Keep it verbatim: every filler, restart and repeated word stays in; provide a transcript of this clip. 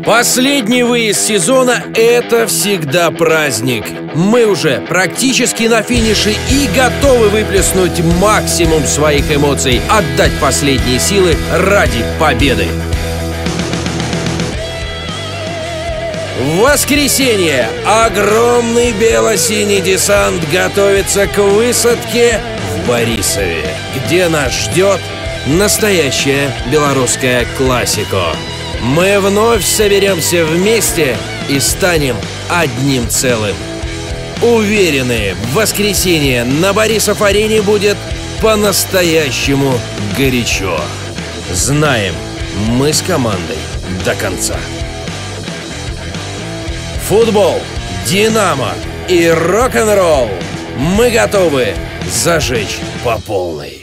Последний выезд сезона – это всегда праздник. Мы уже практически на финише и готовы выплеснуть максимум своих эмоций, отдать последние силы ради победы. В воскресенье огромный бело-синий десант готовится к высадке в Борисове, где нас ждет настоящая белорусская классика. Мы вновь соберемся вместе и станем одним целым. Уверены, в воскресенье на Борисов-арене будет по-настоящему горячо. Знаем, мы с командой до конца. Футбол, Динамо и рок-н-ролл. Мы готовы зажечь по полной.